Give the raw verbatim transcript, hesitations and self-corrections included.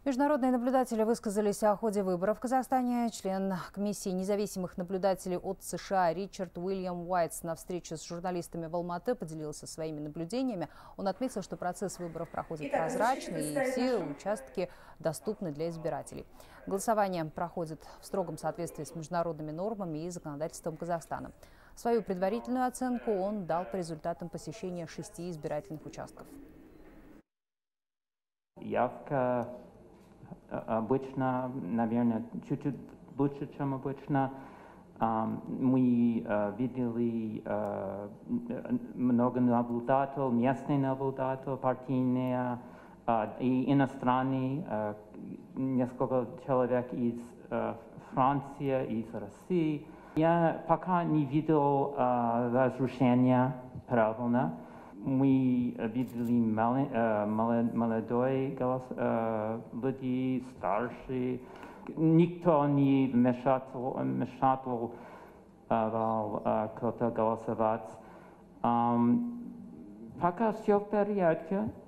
Международные наблюдатели высказались о ходе выборов в Казахстане. Член комиссии независимых наблюдателей от США Ричард Уильям Уайтс на встрече с журналистами в Алматы поделился своими наблюдениями. Он отметил, что процесс выборов проходит прозрачно и все участки доступны для избирателей. Голосование проходит в строгом соответствии с международными нормами и законодательством Казахстана. Свою предварительную оценку он дал по результатам посещения шести избирательных участков. Явка обычно, наверное, чуть-чуть лучше, чем обычно. Мы видели много наблюдателей, местные наблюдатели, партийные и иностранные, несколько человек из Франции, из России. Я пока не видел разрушения правильно. Мы видели молодые люди, старшие. Никто не мешал, мешал кто-то голосовать. Пока все в порядке.